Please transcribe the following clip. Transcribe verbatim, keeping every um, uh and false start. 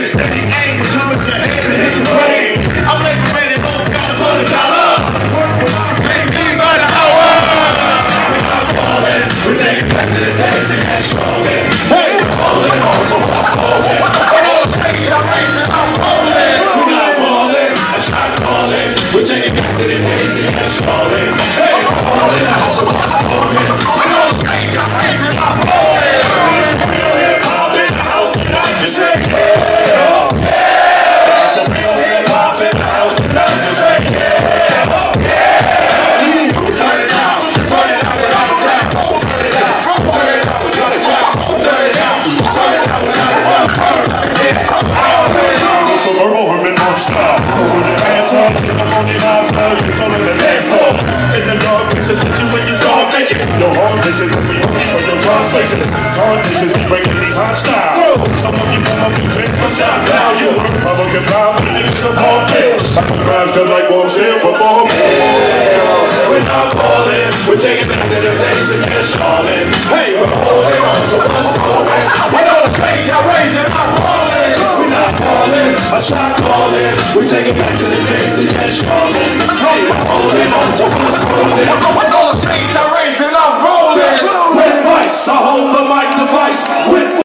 Steady aim, coming to your head and hit your brain. I'm liberated, most scholars for the dollar. Work with my pay me by the hour. We're not falling, we're taking back to the days and get strolling. Hey, we're holding on to what's falling. On all the stage, I'm raising, I'm rolling. We're not falling, a shot calling. We're taking back to the days and get strolling. Hey, we're holding on to what's falling. On all the stage, I'm raising, I'm rolling. Real hip hop in the house tonight. You say, yeah, oh yeah. The real hip hop in the house tonight. You say, yeah, oh yeah. Turn it out, turn it out without a trap. Turn it out, turn it out without a trap. Turn it out, turn it out without a trap. Turn it out. It's the verbal hermit march style. With the hands on, shit up on the knives, now you control the dance floor. In the dark places, hit you when you start making. No hard places, we only for your translations. Hard places, we breaking these hot styles. Some of you come up and take the shot value. Republican power, but niggas are ball players. I can crash just like one still perform. Yeah, we're not falling. We're taking back to the days and get shawling. Hey, we're holding on to what's falling. We're on the stage, I'm raising, I'm rolling. We're not falling, a shot calling. We're taking back to the days and get shawling. Hey, we're holding on to what's falling. We're on the stage, I'm raising, I'm rolling. With vice, I hold the mic device. With